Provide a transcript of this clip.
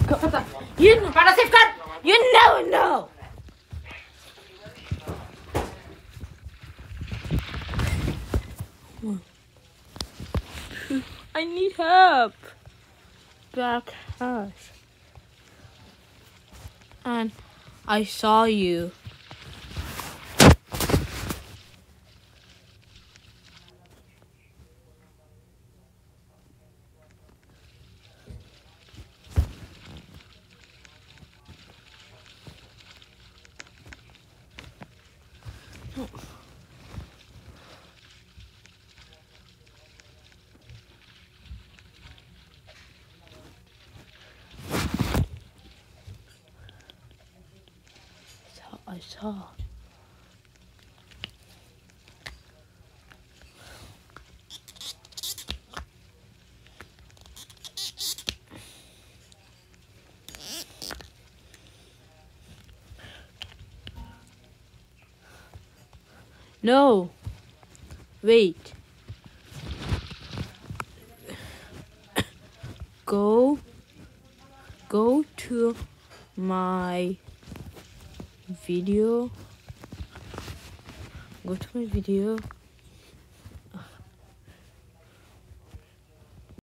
You para safeguard. You never know. I need help. Back house. And I saw you. I saw. No. Wait. Go to my video. Go to my video.